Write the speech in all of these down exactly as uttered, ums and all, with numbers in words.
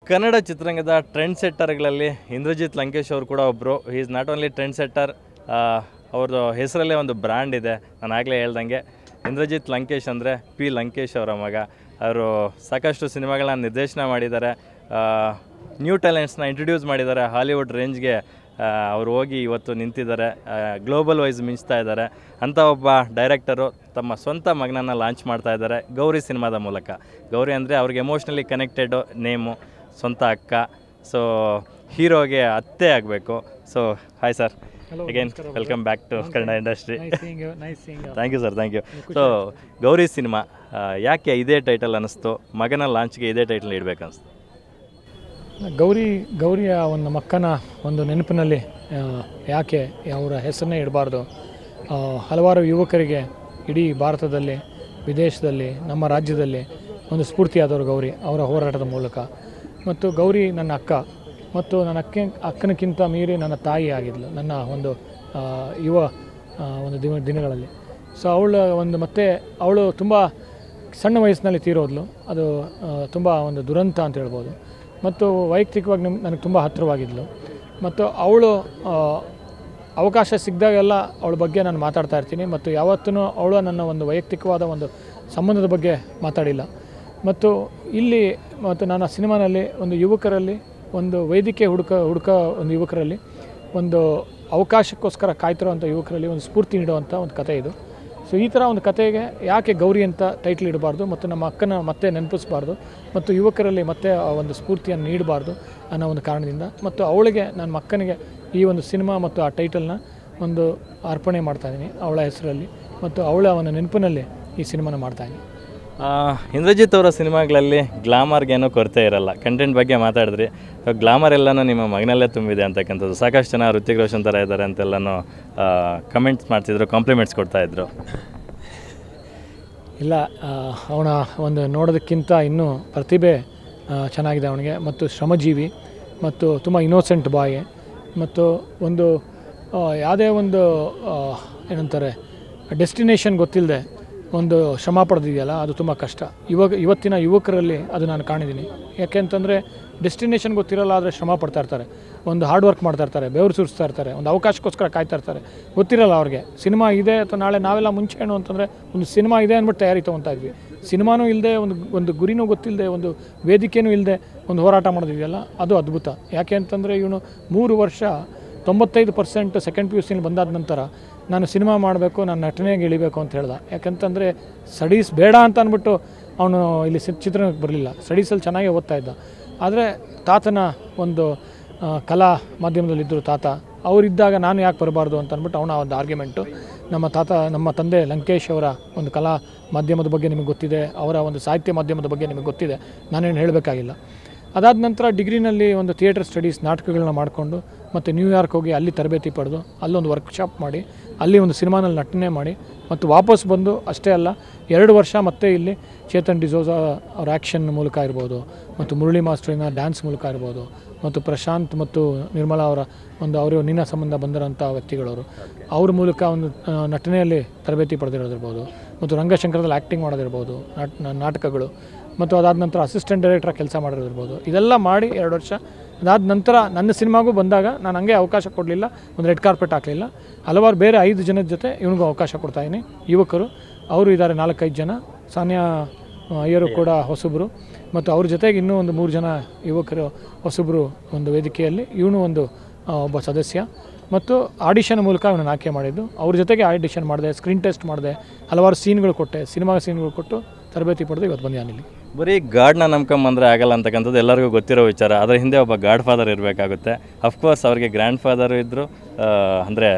ಕನ್ನಡ ಚಿತ್ರರಂಗದ ಟ್ರೆಂಡ್ ಸೆಟ್ಟರ್ಗಳಲ್ಲಿ ಇಂದ್ರಜಿತ್ ಲಂಕೇಶ್ ಅವರು ಕೂಡ ಒಬ್ಬರು. He is not only trend setter, ಅವ್ರದ್ದು ಹೆಸರಲ್ಲೇ ಒಂದು ಬ್ರ್ಯಾಂಡ್ ಇದೆ. ನಾನು ಆಗಲೇ ಹೇಳ್ದಂಗೆ ಇಂದ್ರಜಿತ್ ಲಂಕೇಶ್ ಅಂದರೆ ಪಿ ಲಂಕೇಶ್ ಅವರ ಮಗ. ಅವರು ಸಾಕಷ್ಟು ಸಿನಿಮಾಗಳನ್ನ ನಿರ್ದೇಶನ ಮಾಡಿದ್ದಾರೆ, ನ್ಯೂ ಟ್ಯಾಲೆಂಟ್ಸ್ನ ಇಂಟ್ರಡ್ಯೂಸ್ ಮಾಡಿದ್ದಾರೆ. ಹಾಲಿವುಡ್ ರೇಂಜ್ಗೆ ಅವರು ಹೋಗಿ ಇವತ್ತು ನಿಂತಿದ್ದಾರೆ, ಗ್ಲೋಬಲ್ ವೈಸ್ ಮಿಂಚ್ತಾ ಇದ್ದಾರೆ. ಅಂಥ ಒಬ್ಬ ಡೈರೆಕ್ಟರು ತಮ್ಮ ಸ್ವಂತ ಮಗನನ್ನು ಲಾಂಚ್ ಮಾಡ್ತಾ ಇದ್ದಾರೆ ಗೌರಿ ಸಿನಿಮಾದ ಮೂಲಕ. ಗೌರಿ ಅಂದರೆ ಅವ್ರಿಗೆ ಎಮೋಷ್ನಲಿ ಕನೆಕ್ಟೆಡು ನೇಮು, ಸ್ವಂತ ಅಕ್ಕ. ಸೊ ಹೀರೋಗೆ ಅತ್ತೆ ಆಗಬೇಕು. So hi sir, again welcome back to Kannada industry. Thank you sir, thank you. So Gauri cinema ಯಾಕೆ ಇದೇ ಟೈಟಲ್ ಅನ್ನಿಸ್ತು, ಮಗನ ಲಾಂಚ್ಗೆ ಇದೇ ಟೈಟಲ್ ಇಡಬೇಕನ್ನಿಸ್ತು? ಗೌರಿ ಗೌರಿಯ ಒಂದು ಮಕ್ಕನ ಒಂದು ನೆನಪಿನಲ್ಲಿ ಯಾಕೆ ಅವರ ಹೆಸರನ್ನೇ ಇಡಬಾರ್ದು. ಹಲವಾರು ಯುವಕರಿಗೆ ಇಡೀ ಭಾರತದಲ್ಲಿ, ವಿದೇಶದಲ್ಲಿ, ನಮ್ಮ ರಾಜ್ಯದಲ್ಲಿ ಒಂದು ಸ್ಫೂರ್ತಿಯಾದವರು ಗೌರಿ ಅವರ ಹೋರಾಟದ ಮೂಲಕ. ಮತ್ತು ಗೌರಿ ನನ್ನ ಅಕ್ಕ, ಮತ್ತು ನನ್ನ ಅಕ್ಕ ಅಕ್ಕನಕ್ಕಿಂತ ಮೀರಿ ನನ್ನ ತಾಯಿ ಆಗಿದ್ಲು ನನ್ನ ಒಂದು ಯುವ ಒಂದು ದಿನ ದಿನಗಳಲ್ಲಿ. ಸೊ ಅವಳ ಒಂದು ಮತ್ತೆ ಅವಳು ತುಂಬ ಸಣ್ಣ ವಯಸ್ಸಿನಲ್ಲಿ ತೀರೋದ್ಲು. ಅದು ತುಂಬ ಒಂದು ದುರಂತ ಅಂತ ಹೇಳ್ಬೋದು. ಮತ್ತು ವೈಯಕ್ತಿಕವಾಗಿ ನಮ್ ನನಗೆ ತುಂಬ ಹತ್ತಿರವಾಗಿದ್ಲು. ಮತ್ತು ಅವಳು ಅವಕಾಶ ಸಿಕ್ಕಿದಾಗೆಲ್ಲ ಅವಳ ಬಗ್ಗೆ ನಾನು ಮಾತಾಡ್ತಾ ಇರ್ತೀನಿ. ಮತ್ತು ಯಾವತ್ತೂ ಅವಳು ನನ್ನ ಒಂದು ವೈಯಕ್ತಿಕವಾದ ಒಂದು ಸಂಬಂಧದ ಬಗ್ಗೆ ಮಾತಾಡಿಲ್ಲ. ಮತ್ತು ಇಲ್ಲಿ ಮತ್ತು ನನ್ನ ಸಿನಿಮಾನಲ್ಲಿ ಒಂದು ಯುವಕರಲ್ಲಿ ಒಂದು ವೇದಿಕೆ ಹುಡುಕ ಹುಡುಕ ಒಂದು ಯುವಕರಲ್ಲಿ ಒಂದು ಅವಕಾಶಕ್ಕೋಸ್ಕರ ಕಾಯ್ತಿರೋವಂಥ ಯುವಕರಲ್ಲಿ ಒಂದು ಸ್ಫೂರ್ತಿ ನೀಡುವಂಥ ಒಂದು ಕಥೆ ಇದು. ಸೊ ಈ ಥರ ಒಂದು ಕಥೆಗೆ ಯಾಕೆ ಗೌರಿ ಅಂತ ಟೈಟ್ಲ್ ಇಡಬಾರ್ದು, ಮತ್ತು ನಮ್ಮ ಅಕ್ಕನ ಮತ್ತೆ ನೆನಪಿಸಬಾರ್ದು, ಮತ್ತು ಯುವಕರಲ್ಲಿ ಮತ್ತೆ ಆ ಒಂದು ಸ್ಫೂರ್ತಿಯನ್ನು ನೀಡಬಾರ್ದು ಅನ್ನೋ ಒಂದು ಕಾರಣದಿಂದ, ಮತ್ತು ಅವಳಿಗೆ ನನ್ನ ಮಕ್ಕನಿಗೆ ಈ ಒಂದು ಸಿನಿಮಾ ಮತ್ತು ಆ ಟೈಟಲ್ನ ಒಂದು ಅರ್ಪಣೆ ಮಾಡ್ತಾಯಿದ್ದೀನಿ ಅವಳ ಹೆಸರಲ್ಲಿ, ಮತ್ತು ಅವಳ ಒಂದು ನೆನಪಿನಲ್ಲಿ ಈ ಸಿನಿಮಾನ ಮಾಡ್ತಾಯಿದ್ದೀನಿ. ಇಂದ್ರಜಿತ್ ಅವರ ಸಿನಿಮಾಗಳಲ್ಲಿ ಗ್ಲಾಮರ್ಗೇನೂ ಕೊರತೆ ಇರಲ್ಲ. ಕಂಟೆಂಟ್ ಬಗ್ಗೆ ಮಾತಾಡಿದ್ರಿ, ಗ್ಲಾಮರ್ ಎಲ್ಲನೂ ನಿಮ್ಮ ಮಗನಲ್ಲೇ ತುಂಬಿದೆ ಅಂತಕ್ಕಂಥದ್ದು. ಸಾಕಷ್ಟು ಜನ ಋತಿಕ್ ರೋಷನ್ ಥರ ಇದ್ದಾರೆ ಅಂತೆಲ್ಲನೂ ಕಮೆಂಟ್ಸ್ ಮಾಡ್ತಿದ್ರು, ಕಾಂಪ್ಲಿಮೆಂಟ್ಸ್ ಕೊಡ್ತಾಯಿದ್ರು. ಇಲ್ಲ, ಅವನ ಒಂದು ನೋಡೋದಕ್ಕಿಂತ ಇನ್ನೂ ಪ್ರತಿಭೆ ಚೆನ್ನಾಗಿದೆ ಅವನಿಗೆ, ಮತ್ತು ಶ್ರಮಜೀವಿ, ಮತ್ತು ತುಂಬ ಇನ್ನೋಸೆಂಟ್ ಬಾಯ್, ಮತ್ತು ಒಂದು ಯಾವುದೇ ಒಂದು ಏನಂತಾರೆ ಡೆಸ್ಟಿನೇಷನ್ ಗೊತ್ತಿಲ್ಲದೆ ಒಂದು ಶ್ರಮ ಪಡೆದಿದೆಯಲ್ಲ, ಅದು ತುಂಬ ಕಷ್ಟ. ಇವಾಗ ಇವತ್ತಿನ ಯುವಕರಲ್ಲಿ ಅದು ನಾನು ಕಾಣಿದ್ದೀನಿ. ಯಾಕೆ ಅಂತಂದರೆ ಡೆಸ್ಟಿನೇಷನ್ ಗೊತ್ತಿರಲ್ಲ, ಆದರೆ ಶ್ರಮ ಪಡ್ತಾ ಇರ್ತಾರೆ, ಒಂದು ಹಾರ್ಡ್ ವರ್ಕ್ ಮಾಡ್ತಾ ಇರ್ತಾರೆ, ಬೆವರು ಸುರಿಸ್ತಾ ಇರ್ತಾರೆ, ಒಂದು ಅವಕಾಶಕ್ಕೋಸ್ಕರ ಕಾಯ್ತಾ ಇರ್ತಾರೆ. ಗೊತ್ತಿರಲ್ಲ ಅವ್ರಿಗೆ ಸಿನಿಮಾ ಇದೆ ಅಥವಾ ನಾಳೆ ನಾವೆಲ್ಲ ಮುಂಚೆ ಏನು ಅಂತಂದರೆ ಒಂದು ಸಿನಿಮಾ ಇದೆ ಅಂದ್ಬಿಟ್ಟು ತಯಾರಿ ತೊಗೊತಾ ಇದ್ವಿ. ಸಿನಿಮಾನೂ ಇಲ್ಲದೆ, ಒಂದು ಒಂದು ಗುರಿನೂ ಗೊತ್ತಿಲ್ಲದೆ, ಒಂದು ವೇದಿಕೆಯೂ ಇಲ್ಲದೆ ಒಂದು ಹೋರಾಟ ಮಾಡೋದಿದೆಯಲ್ಲ, ಅದು ಅದ್ಭುತ. ಯಾಕೆ ಅಂತಂದರೆ ಇವನು ಮೂರು ವರ್ಷ ತೊಂಬತ್ತೈದು ಪರ್ಸೆಂಟ್ ಸೆಕೆಂಡ್ ಪಿ ಯು ಸಿಲಿ ಬಂದಾದ ನಂತರ ನಾನು ಸಿನಿಮಾ ಮಾಡಬೇಕು, ನಾನು ನಟನೆಗೆ ಇಳಿಬೇಕು ಅಂತ ಹೇಳ್ದ. ಯಾಕಂತಂದರೆ ಸ್ಟಡೀಸ್ ಬೇಡ ಅಂತ ಅಂದ್ಬಿಟ್ಟು ಅವನು ಇಲ್ಲಿ ಚಿತ್ರರಂಗಕ್ಕೆ ಬರಲಿಲ್ಲ. ಸ್ಟಡೀಸಲ್ಲಿ ಚೆನ್ನಾಗೇ ಓದ್ತಾ ಇದ್ದ. ಆದರೆ ತಾತನ ಒಂದು ಕಲಾ ಮಾಧ್ಯಮದಲ್ಲಿದ್ದರು ತಾತ, ಅವರಿದ್ದಾಗ ನಾನು ಯಾಕೆ ಬರಬಾರ್ದು ಅಂತ ಅಂದ್ಬಿಟ್ಟು ಅವನ ಒಂದು ಆರ್ಗ್ಯುಮೆಂಟು. ನಮ್ಮ ತಾತ, ನಮ್ಮ ತಂದೆ ಲಂಕೇಶ್ ಅವರ ಒಂದು ಕಲಾ ಮಾಧ್ಯಮದ ಬಗ್ಗೆ ನಿಮಗೆ ಗೊತ್ತಿದೆ, ಅವರ ಒಂದು ಸಾಹಿತ್ಯ ಮಾಧ್ಯಮದ ಬಗ್ಗೆ ನಿಮಗೆ ಗೊತ್ತಿದೆ, ನಾನೇನು ಹೇಳಬೇಕಾಗಿಲ್ಲ. ಅದಾದ ನಂತರ ಡಿಗ್ರಿನಲ್ಲಿ ಒಂದು ಥಿಯೇಟರ್ ಸ್ಟಡೀಸ್ ನಾಟಕಗಳನ್ನ ಮಾಡಿಕೊಂಡು, ಮತ್ತು ನ್ಯೂಯಾರ್ಕ್ ಹೋಗಿ ಅಲ್ಲಿ ತರಬೇತಿ ಪಡೆದು ಅಲ್ಲೊಂದು ವರ್ಕ್ಶಾಪ್ ಮಾಡಿ, ಅಲ್ಲಿ ಒಂದು ಸಿನಿಮಾನಲ್ಲಿ ನಟನೆ ಮಾಡಿ, ಮತ್ತು ವಾಪಸ್ ಬಂದು ಅಷ್ಟೇ ಅಲ್ಲ, ಎರಡು ವರ್ಷ ಮತ್ತೆ ಇಲ್ಲಿ ಚೇತನ್ ಡಿಸೋಜಾ ಅವ್ರ ಆ್ಯಕ್ಷನ್ ಮೂಲಕ ಇರ್ಬೋದು, ಮತ್ತು ಮುರಳಿ ಮಾಸ್ಟ್ರಿನ ಡ್ಯಾನ್ಸ್ ಮೂಲಕ ಇರ್ಬೋದು, ಮತ್ತು ಪ್ರಶಾಂತ್ ಮತ್ತು ನಿರ್ಮಲಾ ಅವರ ಒಂದು ಅವರು ನಿನ್ನ ಸಂಬಂಧ ಬಂದಿರೋಂಥ ವ್ಯಕ್ತಿಗಳವರು, ಅವ್ರ ಮೂಲಕ ಒಂದು ನಟನೆಯಲ್ಲಿ ತರಬೇತಿ ಪಡೆದಿರೋದಿರ್ಬೋದು, ಮತ್ತು ರಂಗಶಂಕರದಲ್ಲಿ ಆ್ಯಕ್ಟಿಂಗ್ ಮಾಡೋದಿರ್ಬೋದು, ನಾಟಕಗಳು, ಮತ್ತು ಅದಾದ ನಂತರ ಅಸಿಸ್ಟೆಂಟ್ ಡೈರೆಕ್ಟ್ರಾಗಿ ಕೆಲಸ ಮಾಡಿರೋದಿರ್ಬೋದು. ಇದೆಲ್ಲ ಮಾಡಿ ಎರಡು ವರ್ಷ ಅದಾದ ನಂತರ ನನ್ನ ಸಿನಿಮಾಗೂ ಬಂದಾಗ ನಾನು ಹಂಗೆ ಅವಕಾಶ ಕೊಡಲಿಲ್ಲ, ಒಂದು ರೆಡ್ ಕಾರ್ಪೆಟ್ ಹಾಕಲಿಲ್ಲ. ಹಲವಾರು ಬೇರೆ ಐದು ಜನದ ಜೊತೆ ಇವನಿಗೂ ಅವಕಾಶ ಕೊಡ್ತಾಯಿದ್ದೀನಿ. ಯುವಕರು ಅವರು ಇದ್ದಾರೆ, ನಾಲ್ಕೈದು ಜನ. ಸಾನ್ಯಾ ಅಯ್ಯರು ಕೂಡ ಹೊಸಬ್ರು, ಮತ್ತು ಅವ್ರ ಜೊತೆಗೆ ಇನ್ನೂ ಒಂದು ಮೂರು ಜನ ಯುವಕರು ಹೊಸಬ್ರು ಒಂದು ವೇದಿಕೆಯಲ್ಲಿ. ಇವನು ಒಂದು ಒಬ್ಬ ಸದಸ್ಯ, ಮತ್ತು ಆಡಿಷನ್ ಮೂಲಕ ಇವನನ್ನು ಆಯ್ಕೆ ಮಾಡಿದ್ದು. ಅವ್ರ ಜೊತೆಗೆ ಆಡಿಷನ್ ಮಾಡಿದೆ, ಸ್ಕ್ರೀನ್ ಟೆಸ್ಟ್ ಮಾಡಿದೆ, ಹಲವಾರು ಸೀನ್ಗಳು ಕೊಟ್ಟೆ, ಸಿನಿಮಾ ಸೀನ್ಗಳು ಕೊಟ್ಟು ತರಬೇತಿ ಪಡೆದು ಇವತ್ತು ಬಂದಿದ್ದಾನೆ ಇಲ್ಲಿ. ಬರೀ ಗಾಡ್ನ ನಂಬ್ಕೊಂಬಂದರೆ ಆಗಲ್ಲ ಅಂತಕ್ಕಂಥದ್ದು ಎಲ್ಲರಿಗೂ ಗೊತ್ತಿರೋ ವಿಚಾರ. ಅದರ ಹಿಂದೆ ಒಬ್ಬ ಗಾಡ್ ಫಾದರ್ ಇರಬೇಕಾಗುತ್ತೆ. ಅಫ್ಕೋರ್ಸ್ ಅವ್ರಿಗೆ ಗ್ರ್ಯಾಂಡ್ ಫಾದರು ಇದ್ದರು, ಅಂದರೆ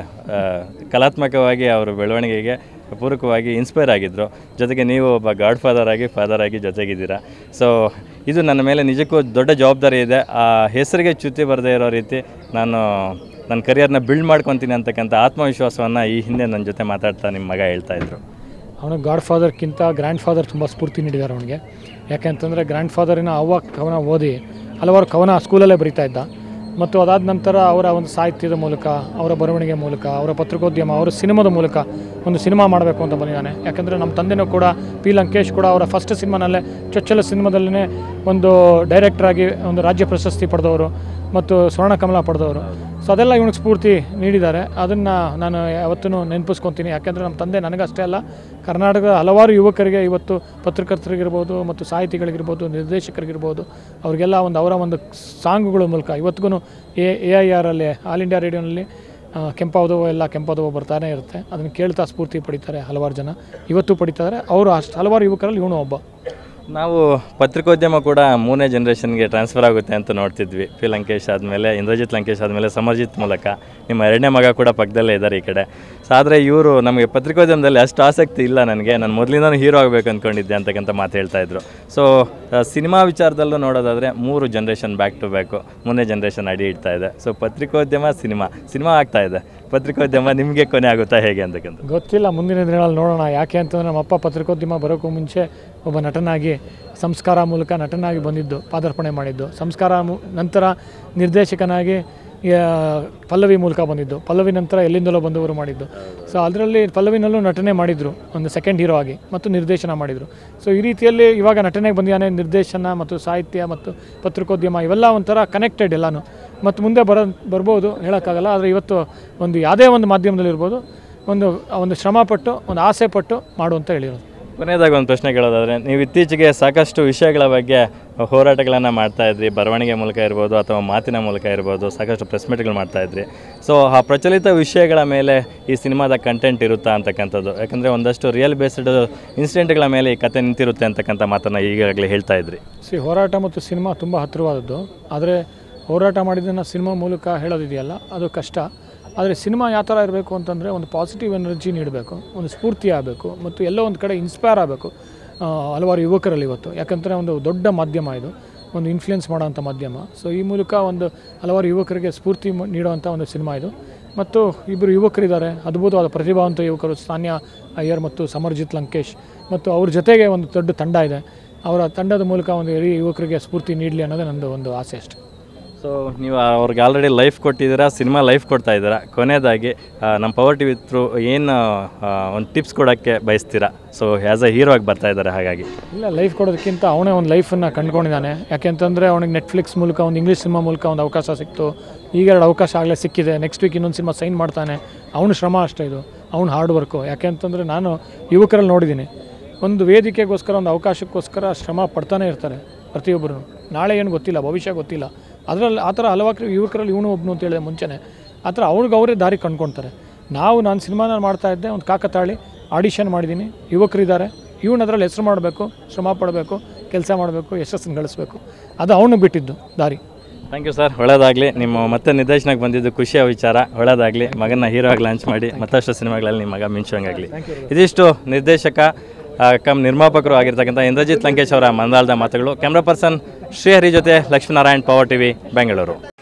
ಕಲಾತ್ಮಕವಾಗಿ ಅವರ ಬೆಳವಣಿಗೆಗೆ ಪೂರಕವಾಗಿ ಇನ್ಸ್ಪೈರ್ ಆಗಿದ್ದರು. ಜೊತೆಗೆ ನೀವು ಒಬ್ಬ ಗಾಡ್ ಫಾದರ್ ಆಗಿ ಫಾದರ್ ಆಗಿ ಜೊತೆಗಿದ್ದೀರಾ. ಸೊ ಇದು ನನ್ನ ಮೇಲೆ ನಿಜಕ್ಕೂ ದೊಡ್ಡ ಜವಾಬ್ದಾರಿ ಇದೆ. ಆ ಹೆಸರಿಗೆ ಚ್ಯುತಿ ಬರದೇ ಇರೋ ರೀತಿ ನಾನು ನನ್ನ ಕರಿಯರ್ನ ಬಿಲ್ಡ್ ಮಾಡ್ಕೊತೀನಿ ಅಂತಕ್ಕಂಥ ಆತ್ಮವಿಶ್ವಾಸವನ್ನು ಈ ಹಿಂದೆ ನನ್ನ ಜೊತೆ ಮಾತಾಡ್ತಾ ನಿಮ್ಮ ಮಗ ಹೇಳ್ತಾಯಿದ್ರು. ಅವನು ಗಾಡ್ ಫಾದರ್ಗಿಂತ ಗ್ರ್ಯಾಂಡ್ ಫಾದರ್ ತುಂಬ ಸ್ಫೂರ್ತಿ ನೀಡಿದ್ದಾರೆ ಅವನಿಗೆ. ಯಾಕೆ ಅಂತಂದರೆ ಗ್ರ್ಯಾಂಡ್ ಫಾದರಿನ ಅವ್ವ ಕವನ ಓದಿ ಹಲವಾರು ಕವನ ಸ್ಕೂಲಲ್ಲೇ ಬರೀತಾ ಇದ್ದ. ಮತ್ತು ಅದಾದ ನಂತರ ಅವರ ಒಂದು ಸಾಹಿತ್ಯದ ಮೂಲಕ, ಅವರ ಬರವಣಿಗೆ ಮೂಲಕ, ಅವರ ಪತ್ರಿಕೋದ್ಯಮ, ಅವರ ಸಿನಿಮಾದ ಮೂಲಕ ಒಂದು ಸಿನಿಮಾ ಮಾಡಬೇಕು ಅಂತ ಬಂದಿದ್ದಾನೆ. ಯಾಕೆಂದರೆ ನಮ್ಮ ತಂದೆನೂ ಕೂಡ ಪಿ ಲಂಕೇಶ್ ಕೂಡ ಅವರ ಫಸ್ಟ್ ಸಿನಿಮಾನಲ್ಲೇ ಚೊಚ್ಚಲ ಸಿನಿಮಾದಲ್ಲೇ ಒಂದು ಡೈರೆಕ್ಟ್ರಾಗಿ ಒಂದು ರಾಜ್ಯ ಪ್ರಶಸ್ತಿ ಪಡೆದವರು ಮತ್ತು ಸ್ವರ್ಣ ಕಮಲ ಪಡೆದವರು. ಸೊ ಅದೆಲ್ಲ ಇವನಿಗೆ ಸ್ಫೂರ್ತಿ ನೀಡಿದ್ದಾರೆ. ಅದನ್ನು ನಾನು ಯಾವತ್ತೂ ನೆನಪಿಸ್ಕೊತೀನಿ. ಯಾಕೆಂದರೆ ನಮ್ಮ ತಂದೆ ನನಗಷ್ಟೇ ಅಲ್ಲ, ಕರ್ನಾಟಕದ ಹಲವಾರು ಯುವಕರಿಗೆ ಇವತ್ತು ಪತ್ರಕರ್ತರಿಗಿರ್ಬೋದು ಮತ್ತು ಸಾಹಿತಿಗಳಿಗಿರ್ಬೋದು, ನಿರ್ದೇಶಕರಿಗಿರ್ಬೋದು, ಅವರಿಗೆಲ್ಲ ಒಂದು ಅವರ ಒಂದು ಸಾಂಗ್ಗಳ ಮೂಲಕ ಇವತ್ತಿಗೂ ಎ ಎ ಐ ಆರಲ್ಲಿ ಆಲ್ ಇಂಡಿಯಾ ರೇಡಿಯೋನಲ್ಲಿ ಕೆಂಪಾದವು ಎಲ್ಲ ಕೆಂಪಾದವು ಬರ್ತಾನೆ ಇರುತ್ತೆ. ಅದನ್ನು ಕೇಳ್ತಾ ಸ್ಫೂರ್ತಿ ಪಡಿತಾರೆ ಹಲವಾರು ಜನ, ಇವತ್ತು ಪಡಿತಾರೆ. ಅವರು ಅಷ್ಟು ಹಲವಾರು ಯುವಕರಲ್ಲಿ ಇವನು ಒಬ್ಬ. ನಾವು ಪತ್ರಿಕೋದ್ಯಮ ಕೂಡ ಮೂರನೇ ಜನ್ರೇಷನ್ಗೆ ಟ್ರಾನ್ಸ್ಫರ್ ಆಗುತ್ತೆ ಅಂತ ನೋಡ್ತಿದ್ವಿ. ಪಿ ಲಂಕೇಶ್ ಆದಮೇಲೆ ಇಂದ್ರಜಿತ್ ಲಂಕೇಶ್ ಆದಮೇಲೆ ಸಮರ್ಜಿತ್ ಮೂಲಕ ನಿಮ್ಮ ಎರಡನೇ ಮಗ ಕೂಡ ಪಕ್ಕದಲ್ಲೇ ಇದ್ದಾರೆ ಈ ಕಡೆ. ಸೊ ಆದರೆ ಇವರು ನಮಗೆ ಪತ್ರಿಕೋದ್ಯಮದಲ್ಲಿ ಅಷ್ಟು ಆಸಕ್ತಿ ಇಲ್ಲ ನನಗೆ, ನಾನು ಮೊದಲಿಂದನೂ ಹೀರೋ ಆಗಬೇಕು ಅಂದ್ಕೊಂಡಿದ್ದೆ ಅಂತಕ್ಕಂಥ ಮಾತು ಹೇಳ್ತಾಯಿದ್ರು. ಸೊ ಸಿನಿಮಾ ವಿಚಾರದಲ್ಲೂ ನೋಡೋದಾದರೆ ಮೂರು ಜನ್ರೇಷನ್ ಬ್ಯಾಕ್ ಟು ಬ್ಯಾಕು ಮೂರನೇ ಜನ್ರೇಷನ್ ಅಡಿ ಇಡ್ತಾ ಇದೆ. ಸೊ ಪತ್ರಿಕೋದ್ಯಮ ಸಿನಿಮಾ ಸಿನಿಮಾ ಆಗ್ತಾ ಇದೆ, ಪತ್ರಿಕೋದ್ಯಮ ನಿಮಗೆ ಕೊನೆ ಆಗುತ್ತಾ ಹೇಗೆ ಅಂತಕ್ಕಂಥ ಗೊತ್ತಿಲ್ಲ. ಮುಂದಿನ ದಿನಗಳಲ್ಲಿ ನೋಡೋಣ. ಯಾಕೆ ಅಂತಂದರೆ ನಮ್ಮಪ್ಪ ಪತ್ರಿಕೋದ್ಯಮ ಬರೋಕ್ಕೂ ಮುಂಚೆ ಒಬ್ಬ ನಟನಾಗಿ ಸಂಸ್ಕಾರ ಮೂಲಕ ನಟನಾಗಿ ಬಂದಿದ್ದು, ಪಾದಾರ್ಪಣೆ ಮಾಡಿದ್ದು. ಸಂಸ್ಕಾರ ನಂತರ ನಿರ್ದೇಶಕನಾಗಿ ಪಲ್ಲವಿ ಮೂಲಕ ಬಂದಿದ್ದು, ಪಲ್ಲವಿ ನಂತರ ಎಲ್ಲಿಂದಲೋ ಬಂದವರು ಮಾಡಿದ್ದು. ಸೊ ಅದರಲ್ಲಿ ಪಲ್ಲವಿನಲ್ಲೂ ನಟನೆ ಮಾಡಿದರು, ಒಂದು ಸೆಕೆಂಡ್ ಹೀರೋ ಆಗಿ, ಮತ್ತು ನಿರ್ದೇಶನ ಮಾಡಿದರು. ಸೊ ಈ ರೀತಿಯಲ್ಲಿ ಇವಾಗ ನಟನೆಗೆ ಬಂದಿದ್ದಾನೆ. ನಿರ್ದೇಶನ ಮತ್ತು ಸಾಹಿತ್ಯ ಮತ್ತು ಪತ್ರಿಕೋದ್ಯಮ ಇವೆಲ್ಲ ಒಂಥರ ಕನೆಕ್ಟೆಡ್ ಎಲ್ಲನೂ. ಮತ್ತು ಮುಂದೆ ಬರೋ ಬರ್ಬೋದು, ಹೇಳೋಕ್ಕಾಗಲ್ಲ. ಆದರೆ ಇವತ್ತು ಒಂದು ಯಾವುದೇ ಒಂದು ಮಾಧ್ಯಮದಲ್ಲಿರ್ಬೋದು, ಒಂದು ಒಂದು ಶ್ರಮಪಟ್ಟು ಒಂದು ಆಸೆ ಪಟ್ಟು ಮಾಡು ಅಂತ ಹೇಳಿರೋದು. ಕೊನೆಯದಾಗಿ ಒಂದು ಪ್ರಶ್ನೆ ಕೇಳೋದಾದರೆ, ನೀವು ಇತ್ತೀಚೆಗೆ ಸಾಕಷ್ಟು ವಿಷಯಗಳ ಬಗ್ಗೆ ಹೋರಾಟಗಳನ್ನು ಮಾಡ್ತಾಯಿದ್ರಿ, ಬರವಣಿಗೆ ಮೂಲಕ ಇರ್ಬೋದು ಅಥವಾ ಮಾತಿನ ಮೂಲಕ ಇರ್ಬೋದು, ಸಾಕಷ್ಟು ಪ್ರೆಸ್ ಮೀಟ್ಗಳು ಮಾಡ್ತಾಯಿದ್ರಿ. ಸೊ ಆ ಪ್ರಚಲಿತ ವಿಷಯಗಳ ಮೇಲೆ ಈ ಸಿನಿಮಾದ ಕಂಟೆಂಟ್ ಇರುತ್ತಾ ಅಂತಕ್ಕಂಥದ್ದು, ಯಾಕಂದರೆ ಒಂದಷ್ಟು ರಿಯಲ್ ಬೇಸ್ಡ್ ಇನ್ಸಿಡೆಂಟ್ಗಳ ಮೇಲೆ ಈ ಕತೆ ನಿಂತಿರುತ್ತೆ ಅಂತಕ್ಕಂಥ ಮಾತನ್ನು ಈಗಾಗಲೇ ಹೇಳ್ತಾ ಇದ್ರಿ. ಸಿ ಹೋರಾಟ ಮತ್ತು ಸಿನಿಮಾ ತುಂಬ ಹತ್ತಿರವಾದದ್ದು. ಆದರೆ ಹೋರಾಟ ಮಾಡಿದ್ದನ್ನು ಸಿನಿಮಾ ಮೂಲಕ ಹೇಳೋದಿದೆಯಲ್ಲ, ಅದು ಕಷ್ಟ. ಆದರೆ ಸಿನಿಮಾ ಯಾವ ಥರ ಇರಬೇಕು ಅಂತಂದರೆ ಒಂದು ಪಾಸಿಟಿವ್ ಎನರ್ಜಿ ನೀಡಬೇಕು, ಒಂದು ಸ್ಫೂರ್ತಿ ಆಗಬೇಕು, ಮತ್ತು ಎಲ್ಲೋ ಒಂದು ಕಡೆ ಇನ್ಸ್ಪೈರ್ ಆಗಬೇಕು ಹಲವಾರು ಯುವಕರಲ್ಲಿ ಇವತ್ತು. ಯಾಕಂದರೆ ಒಂದು ದೊಡ್ಡ ಮಾಧ್ಯಮ ಇದು, ಒಂದು ಇನ್ಫ್ಲುಯೆನ್ಸ್ ಮಾಡೋವಂಥ ಮಾಧ್ಯಮ. ಸೊ ಈ ಮೂಲಕ ಒಂದು ಹಲವಾರು ಯುವಕರಿಗೆ ಸ್ಫೂರ್ತಿ ನೀಡುವಂಥ ಒಂದು ಸಿನಿಮಾ ಇದು. ಮತ್ತು ಇಬ್ಬರು ಯುವಕರಿದ್ದಾರೆ, ಅದ್ಭುತವಾದ ಪ್ರತಿಭಾವಂತ ಯುವಕರು, ಸಾನ್ಯಾ ಅಯ್ಯರ್ ಮತ್ತು ಸಮರ್ಜಿತ್ ಲಂಕೇಶ್. ಮತ್ತು ಅವ್ರ ಜೊತೆಗೆ ಒಂದು ದೊಡ್ಡ ತಂಡ ಇದೆ. ಅವರ ತಂಡದ ಮೂಲಕ ಒಂದು ಹಿರಿಯ ಯುವಕರಿಗೆ ಸ್ಫೂರ್ತಿ ನೀಡಲಿ ಅನ್ನೋದೇ ನನ್ನದು ಒಂದು ಆಸೆ ಅಷ್ಟೆ. ಸೊ ನೀವು ಅವ್ರಿಗೆ ಆಲ್ರೆಡಿ ಲೈಫ್ ಕೊಟ್ಟಿದ್ದೀರಾ, ಸಿನಿಮಾ ಲೈಫ್ ಕೊಡ್ತಾ ಇದ್ದೀರಾ. ಕೊನೆಯದಾಗಿ ನಮ್ಮ ಪವರ್ ಟಿ ವಿ ಥ್ರೂ ಏನು ಒಂದು ಟಿಪ್ಸ್ ಕೊಡೋಕ್ಕೆ ಬಯಸ್ತೀರಾ? ಸೊ ಆ್ಯಸ್ ಅ ಹೀರೋ ಆಗಿ ಬರ್ತಾ ಇದ್ದಾರೆ, ಹಾಗಾಗಿ ಇಲ್ಲ ಲೈಫ್ ಕೊಡೋದಕ್ಕಿಂತ ಅವನೇ ಒಂದು ಲೈಫನ್ನು ಕಂಡುಕೊಂಡಿದ್ದಾನೆ. ಯಾಕೆಂತಂದರೆ ಅವನಿಗೆ ನೆಟ್ಫ್ಲಿಕ್ಸ್ ಮೂಲಕ ಒಂದು ಇಂಗ್ಲೀಷ್ ಸಿನಿಮಾ ಮೂಲಕ ಒಂದು ಅವಕಾಶ ಸಿಕ್ತು. ಈಗ ಎರಡು ಅವಕಾಶ ಆಗಲೇ ಸಿಕ್ಕಿದೆ. ನೆಕ್ಸ್ಟ್ ವೀಕ್ ಇನ್ನೊಂದು ಸಿನಿಮಾ ಸೈನ್ ಮಾಡ್ತಾನೆ. ಅವನು ಶ್ರಮ ಅಷ್ಟೇ, ಇದು ಅವ್ನು ಹಾರ್ಡ್ ವರ್ಕು. ಯಾಕೆಂತಂದರೆ ನಾನು ಯುವಕರಲ್ಲಿ ನೋಡಿದ್ದೀನಿ, ಒಂದು ವೇದಿಕೆಗೋಸ್ಕರ ಒಂದು ಅವಕಾಶಕ್ಕೋಸ್ಕರ ಶ್ರಮ ಪಡ್ತಾನೆ ಇರ್ತಾರೆ ಪ್ರತಿಯೊಬ್ಬರು. ನಾಳೆ ಏನು ಗೊತ್ತಿಲ್ಲ, ಭವಿಷ್ಯ ಗೊತ್ತಿಲ್ಲ. ಅದರಲ್ಲಿ ಆ ಥರ ಹಲವಾರು ಯುವಕರಲ್ಲಿ ಇವನು ಒಬ್ಬನು ಅಂತ ಹೇಳಿದೆ ಮುಂಚೆನೇ. ಆ ಥರ ಅವ್ರಿಗೆ ಅವರೇ ದಾರಿ ಕಂಡುಕೊಳ್ತಾರೆ. ನಾವು ನಾನು ಸಿನಿಮಾನ ಮಾಡ್ತಾಯಿದ್ದೆ, ಒಂದು ಕಾಕತಾಳಿ ಆಡಿಷನ್ ಮಾಡಿದ್ದೀನಿ. ಯುವಕರಿದ್ದಾರೆ, ಇವನು ಅದರಲ್ಲಿ ಹೆಸರು ಮಾಡಬೇಕು, ಶ್ರಮ ಪಡಬೇಕು, ಕೆಲಸ ಮಾಡಬೇಕು, ಯಶಸ್ಸನ್ನು ಗಳಿಸಬೇಕು. ಅದು ಅವನು ಬಿಟ್ಟಿದ್ದು ದಾರಿ. ಥ್ಯಾಂಕ್ ಯು ಸರ್, ಒಳ್ಳೆಯದಾಗಲಿ. ನಿಮ್ಮ ಮತ್ತೆ ನಿರ್ದೇಶನಕ್ಕೆ ಬಂದಿದ್ದು ಖುಷಿಯ ವಿಚಾರ, ಒಳ್ಳೆಯದಾಗಲಿ. ಮಗನ ಹೀರೋ ಆಗಿ ಲಾಂಚ್ ಮಾಡಿ ಮತ್ತಷ್ಟು ಸಿನಿಮಾಗಳಲ್ಲಿ ನಿಮ್ಮ ಮಗ ಮಿಂಚುವಂಗಾಗಲಿ. ಇದಿಷ್ಟು ನಿರ್ದೇಶಕ ಕಮ್ ನಿರ್ಮಾಪಕರು ಆಗಿರ್ತಕ್ಕಂಥ ಇಂದ್ರಜಿತ್ ಲಂಕೇಶ್ ಅವರ ಮಂದಾಳದ ಮಾತುಗಳು. ಕ್ಯಾಮ್ರಾ ಪರ್ಸನ್ ಶ್ರೀಹರಿ ಜೊತೆ ಲಕ್ಷ್ಮೀನಾರಾಯಣ್, ಪವರ್ ಟಿವಿ, ಬೆಂಗಳೂರು.